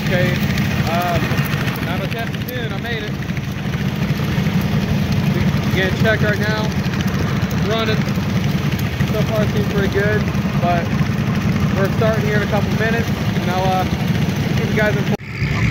Okay, now the test is in. I made it. Getting checked right now. Running. So far it seems pretty good, but we're starting here in a couple minutes, and I'll keep you guys informed.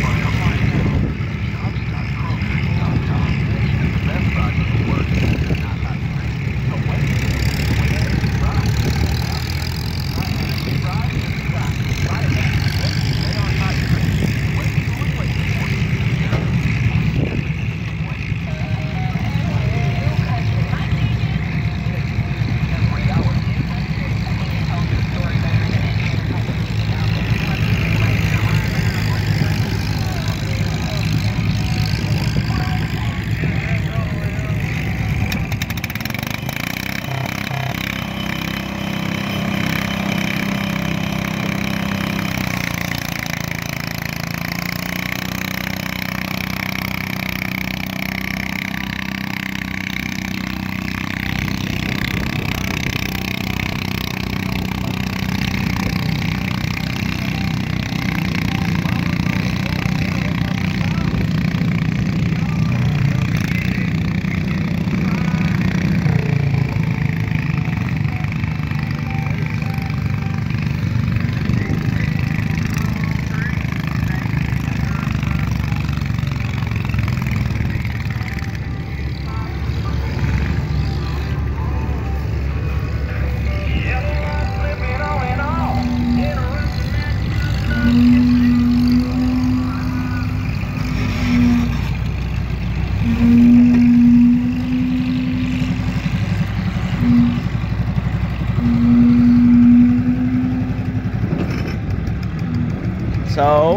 So,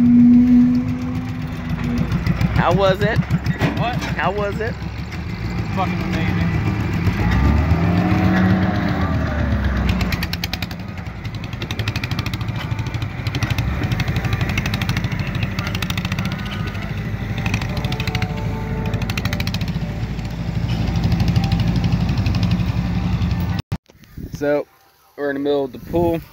how was it? What? How was it? Fucking amazing. So, we're in the middle of the pool.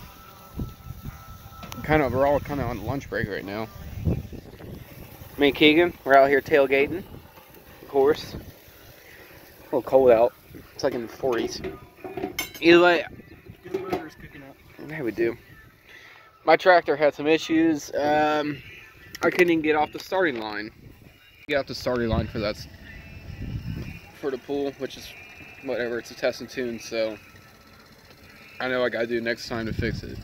We're all kind of on lunch break right now. Me and Keegan, we're out here tailgating, of course. A little cold out. It's like in the 40s. Either way, good weather's kicking up. Yeah, we do. My tractor had some issues. I couldn't even get off the starting line. Get off the starting line for the pool, which is whatever. It's a test and tune, so I know what I gotta do next time to fix it.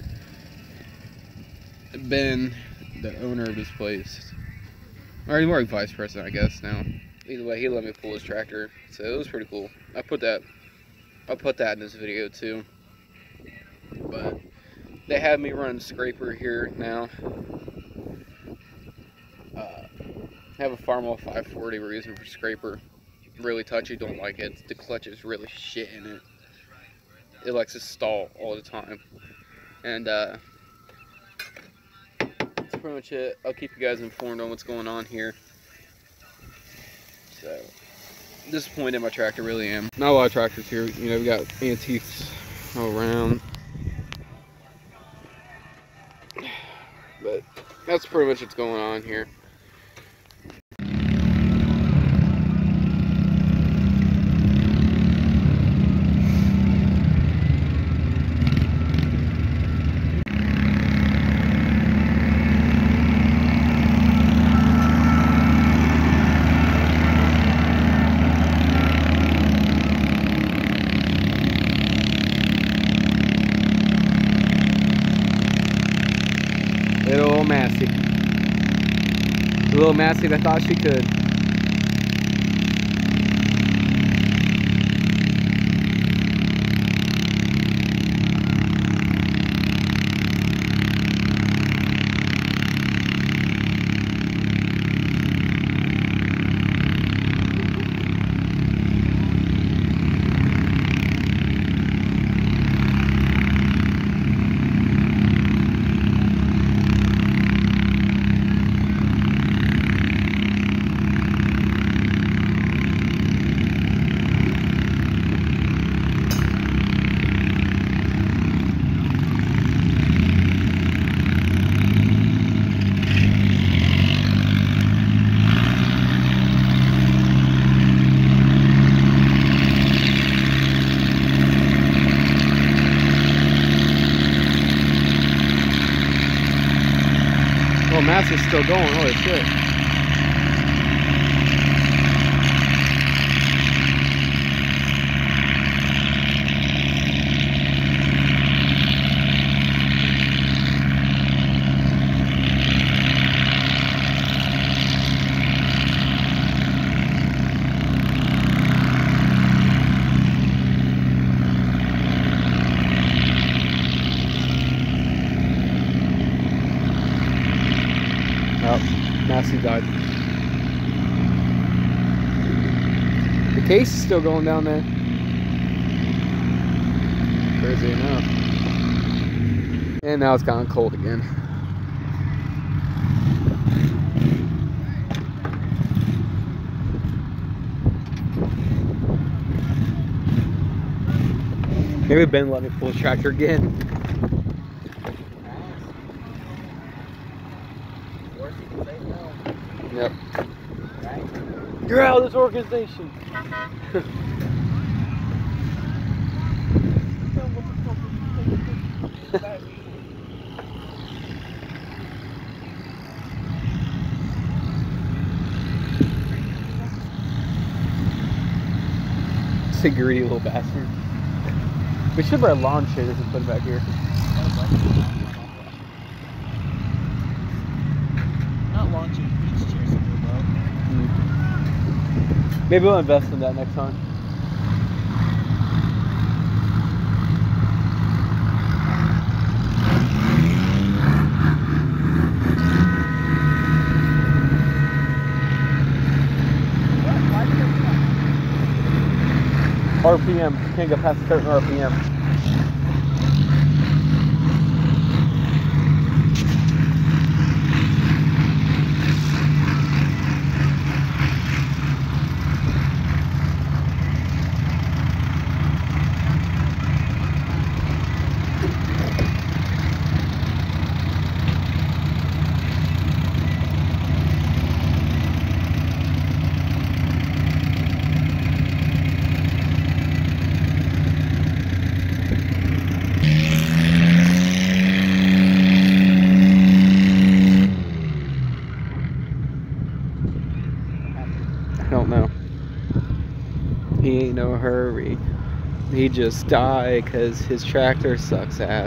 Ben, the owner of this place, or more like vice president, I guess now. Either way, he let me pull his tractor, so it was pretty cool. I'll put that in this video too. But they have me running scraper here now. I have a Farmall 540 we're using for scraper. Really touchy, don't like it. The clutch is really shit in it. It likes to stall all the time, and that's pretty much it. I'll keep you guys informed on what's going on here. So, disappointed in my tractor, really am. Not a lot of tractors here. You know, we got antiques all around. But that's pretty much what's going on here. Little Massey. The little Massey that thought she could. Oh, Massey's still going. Holy shit. Oh, Massey died. The case is still going down there. Crazy enough. And now it's gotten cold again. Maybe Ben let me pull the tractor again. Yep. You're out of this organization. It's a greedy little bastard. We should wear lawn chairs and put it back here. Not launching beach chairs in your boat. Maybe we'll invest in that next time. RPM, can't go past a certain RPM. I don't know. He ain't no hurry. He just died because his tractor sucks ass.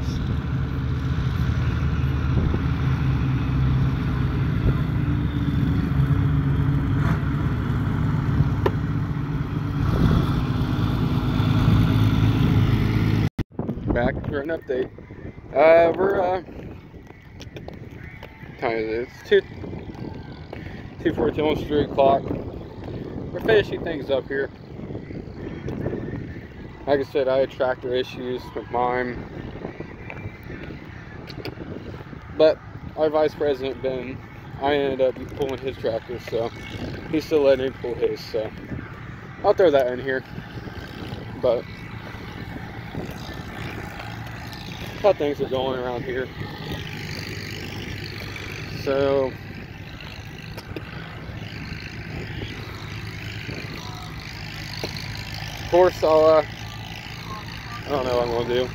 Back for an update. We're time is it? It's 2:14, almost 3 o'clock. We're finishing things up here. Like I said, I had tractor issues with mine, but our vice president Ben, I ended up pulling his tractor, so he's still letting me pull his. So I'll throw that in here. But how things are going around here. So of course I'll I don't know what I'm gonna do.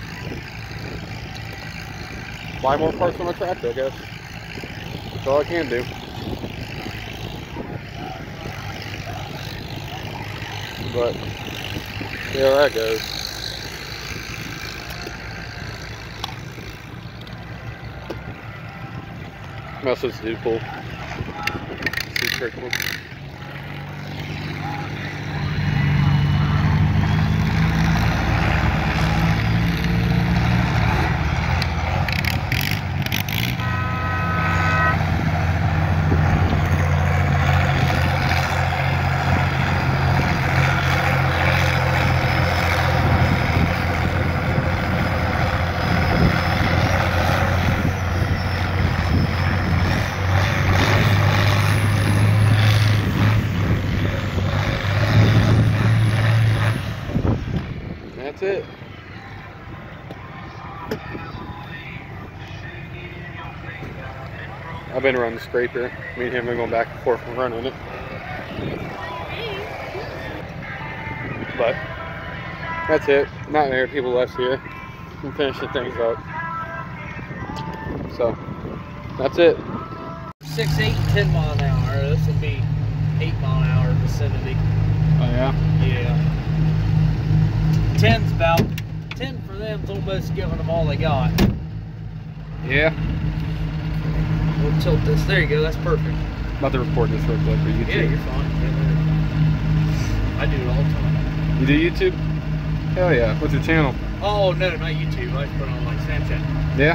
Buy more parts for my tractor, I guess. That's all I can do. But yeah, that goes. I'm also supposed to do pull. See trickle. That's it. I've been running the scraper. Me and him are going back and forth and running it. But that's it. Not many people left here. I'm finishing things up. So that's it. 6, 8, and 10 mile an hour. This will be 8 mile an hour vicinity. Oh yeah? Yeah. 10's about 10 for them's almost giving them all they got. Yeah. We'll tilt this. There you go. That's perfect. About to record this real quick for YouTube. Yeah, you're fine. I do it all the time. You do YouTube? Hell yeah. What's your channel? Oh no, not YouTube. I just put it on like Snapchat. Yeah.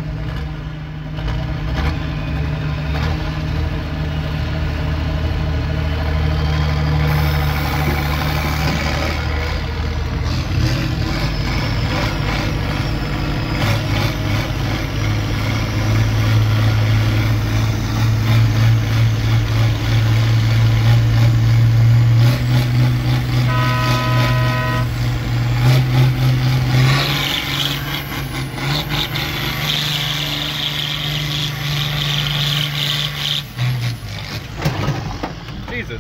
Jesus.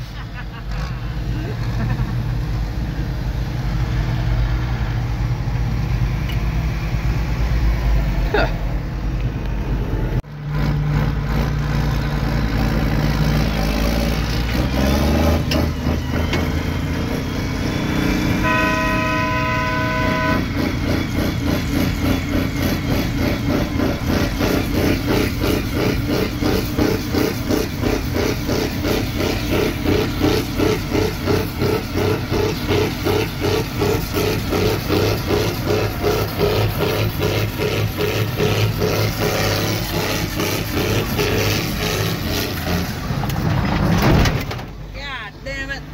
God damn it.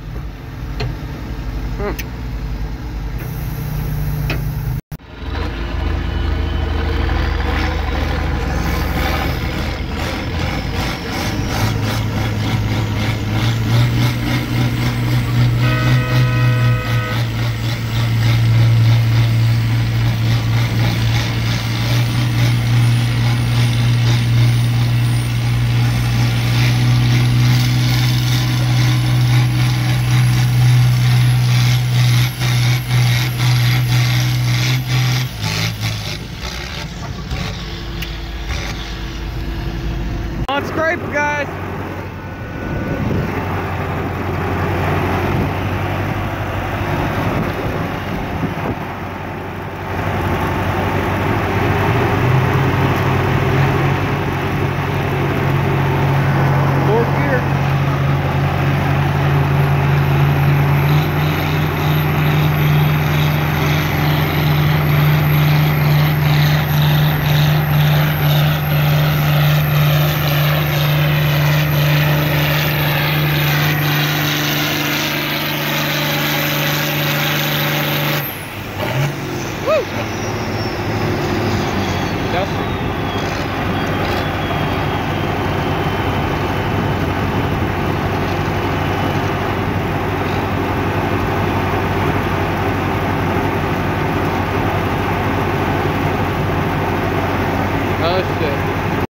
On scraper, guys.